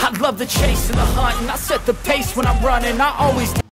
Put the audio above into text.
I love the chase and the hunt, and I set the pace when I'm running. I always